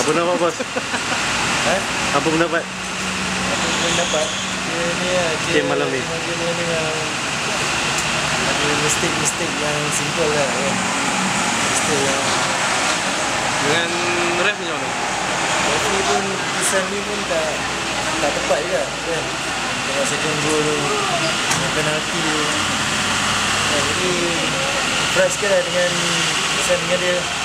Apa pendapat bos? Ha? Apa pendapat? Apa pendapat? Dia ni lah, Game malam ni. Dia dengan ada mistake yang simple lah kan. Mistake yang Dengan ref macam mana? referee pun kesan ni pun tak tepat juga kan. Tengok second goal tu, penalti tu. Jadi surprise ke lah dengan kesan dengan dia.